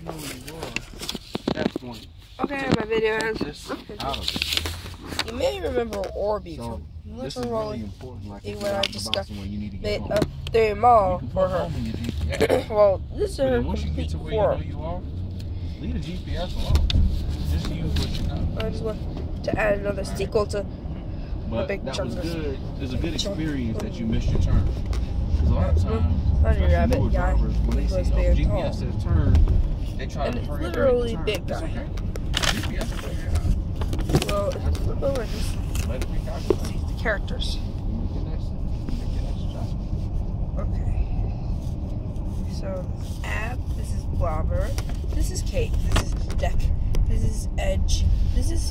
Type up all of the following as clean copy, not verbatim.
know who you are at that point. Okay, my video ends. Out of it. You may remember Orby So, from this is really important. Like, when I discussed you need to made get a 3 mile for her. GPS. Well, this is her once you get complete to where form. you know you are, leave the GPS alone. Just use what you know. I just want to add another sequel to But big that was chunks. good. It was a good experience that you missed your turn. Because a lot of times, Honey especially rabbit newer guy. drivers, when they He see was oh, being GPS tall. says turn, they try And to it's hurry up literally and turn. big guy. It's okay. GPS will figure it out. Well, it's over just Let it be calculated. the characters. Make your next adjustment. Okay. So, this is Ab, this is Blobber, this is Kate, this is Deck, this is Edge, this is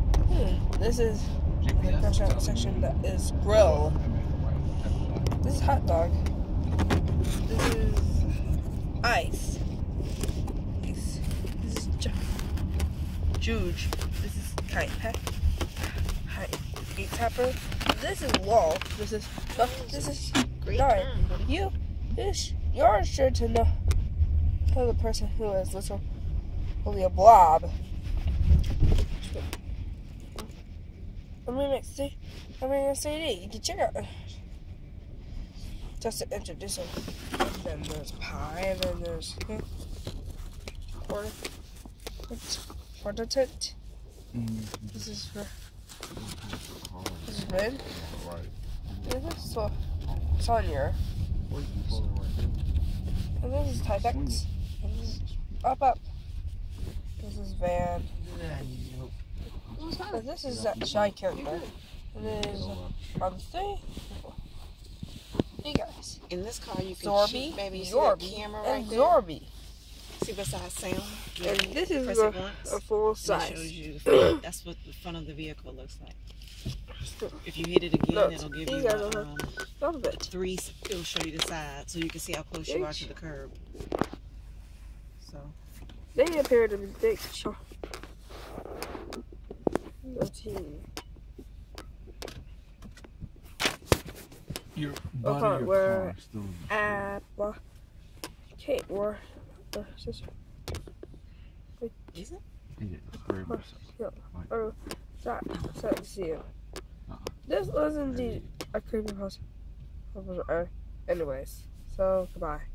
the section that is Grill, this is Hot Dog, this is Ice, this is Juge, this is Kite Peck, Gate Tapper, this is Wall, this is Nine. You're sure to know the person who is literally a blob. I'm gonna say you can check out just to introduce him. And then there's Pie, and then there's Quarter Tent. This is Red. This is Sonya. And this is Typex. And this is Up. This is Van. And this is that shy character. And this is Hey guys. In this car, you can Zorby, shoot, baby. You see Yorby, that camera and right there? Zorby. See besides sound? And this is Press it once, a full and it size. shows you the front. That's what the front of the vehicle looks like. If you hit it again, Look, it'll give you you guys a love it. three. It'll show you the side, so you can see how close you are to the curb. So They appear to be big. Let's see. Your Okay, body, your where car still Apple, Kate, or sister. is it? Yeah, it's very much so. Yeah. Or that. See it. This was indeed a creepypasta. Anyways, so goodbye.